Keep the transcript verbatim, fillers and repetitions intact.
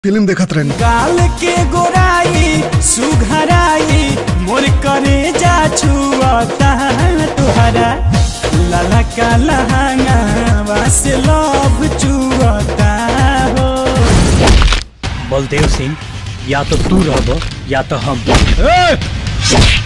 Film देखत रहनी। गाल के गोराई सुघराई मोर करे जा छुआता तुहरा लाला का लहाना वासे लव चुआता हो। बलदेव सिंह या तो तू रहबो या तो हम।